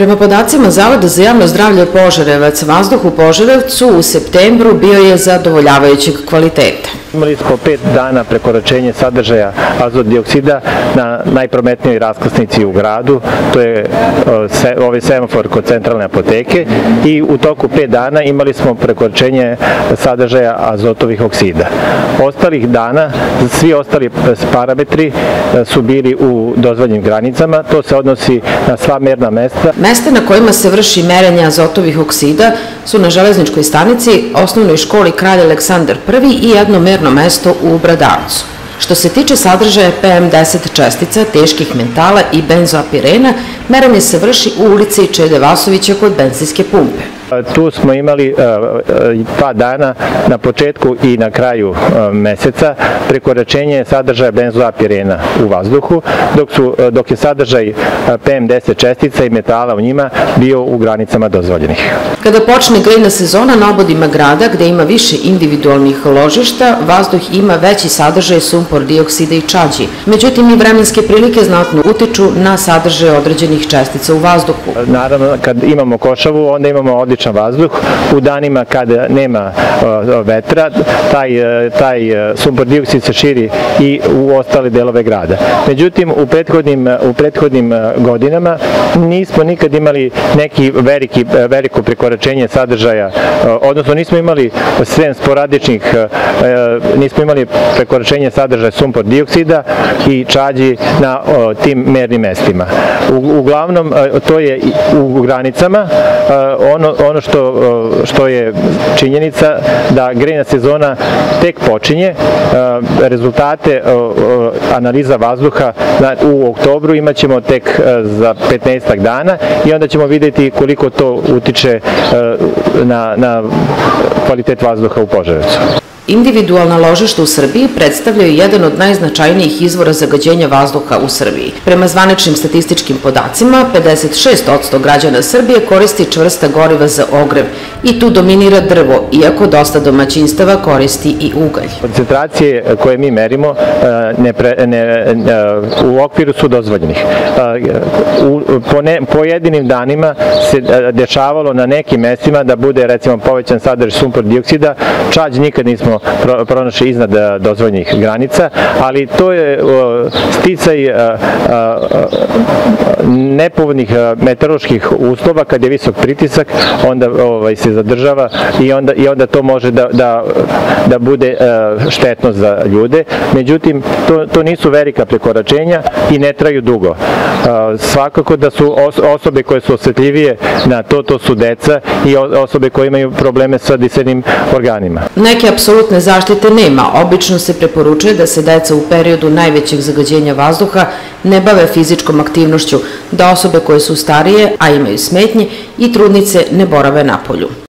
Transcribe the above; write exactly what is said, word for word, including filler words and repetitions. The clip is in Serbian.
Prema podacima Zavoda za javno zdravlje Požarevac, vazduh u Požarevcu u septembru bio je zadovoljavajućeg kvaliteta. Imali smo pet dana prekoračenje sadržaja azot dioksida na najprometnijoj raskrsnici u gradu, to je ovaj semafor kod centralne apoteke, i u toku pet dana imali smo prekoračenje sadržaja azotovih oksida. Ostalih dana, svi ostali parametri su bili u dozvoljenim granicama, to se odnosi na sva merna mesta. Mesta na kojima se vrši merenje azotovih oksida su na železničkoj stanici, osnovnoj školi Kralj Aleksandar Prvi i jedno merno mesto u Bradavcu. Što se tiče sadržaja P M deset čestica, teških metala i benzoapirena, merenje se vrši u ulici Čede Vasovića kod benzinske pumpe. Tu smo imali dva dana na početku i na kraju meseca prekoračenje sadržaja benzoapirena u vazduhu, dok, su, dok je sadržaj P M deset čestica i metala u njima bio u granicama dozvoljenih. Kada počne grejna sezona na obodima grada, gde ima više individualnih ložišta, vazduh ima veći sadržaj sumpor dioksida i čađi. Međutim, i vremenske prilike znatno utiču na sadržaj određenih čestica u vazduhu. Naravno, kad imamo košavu, onda imamo odličan vazduh. U danima kada nema vetra, taj, taj sumpor dioksid se širi i u ostale delove grada. Međutim, u prethodnim, u prethodnim godinama nismo nikad imali neki veliki, veliko prekoračenje sadržaja, odnosno nismo imali sve sporadičnih, nismo imali prekoračenje sadržaja sumpor dioksida i čađi na tim mernim mestima. U, uglavnom, to je u granicama. Ono, ono što, što je činjenica da grejna sezona tek počinje. Rezultate analiza vazduha u oktobru imat ćemo tek za petnaestak dana i onda ćemo vidjeti koliko to utiče na, na kvalitet vazduha u Požarevcu. Individualna ložišta u Srbiji predstavljaju jedan od najznačajnijih izvora zagađenja vazduha u Srbiji. Prema zvaničnim statističkim podacima, pedeset šest posto građana Srbije koristi čvrsta goriva za ogrev i tu dominira drvo, iako dosta domaćinstava koristi i ugalj. Koncentracije koje mi merimo ne pre, ne, u okviru su dozvoljenih. U pojedinim danima se dešavalo na nekim mestima da bude recimo povećan sadržaj sumpor dioksida, čađ nikad nismo pronašli iznad dozvoljenih granica, ali to je sticaj nepovoljnih meteoroloških uslova. Kad je visok pritisak, onda ovaj, se zadržava i onda, i onda to može da, da, da bude štetno za ljude. Međutim, to, to nisu velika prekoračenja i ne traju dugo. Svakako da su osobe koje su osetljivije na to, to su deca i osobe koje imaju probleme sa disajnim organima. Neke apsolutne zaštite nema. Obično se preporučuje da se deca u periodu najvećeg zagađenja vazduha ne bave fizičkom aktivnošću, da osobe koje su starije, a imaju smetnje, i trudnice ne borave napolju.